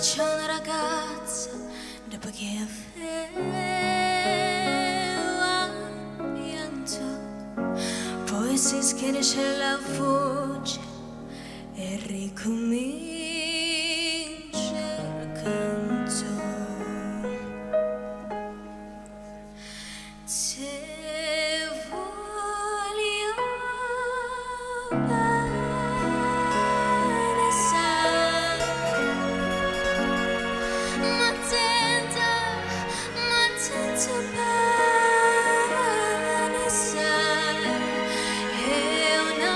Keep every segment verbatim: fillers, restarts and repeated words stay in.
c'è una ragazza dopo che aveva pianto, poi si schiarisce la voce e ricomincia il canto. Se voglio bene, sai, ma attenta, ma attenta bene, sai, è una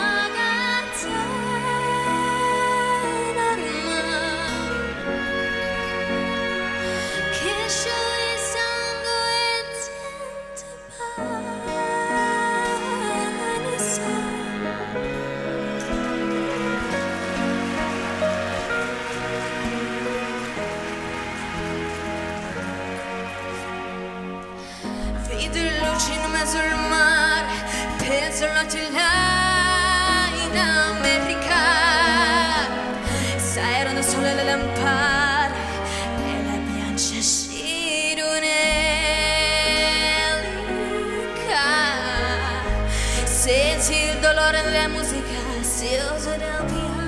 catena ormai che scioglie il sangue e attenta bene, sai. Vedo le luci in mezzo al mare, penso all'ottiline americana, sai, erano sole le lampade e la biancia ciruneca. Senti il dolore nella musica, si usa del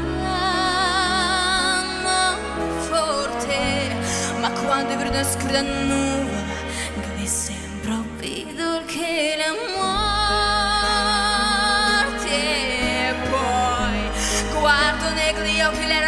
piano forte, ma quando vedo una scura nuvola mi sembra più che la morte. E poi guardo negli occhi le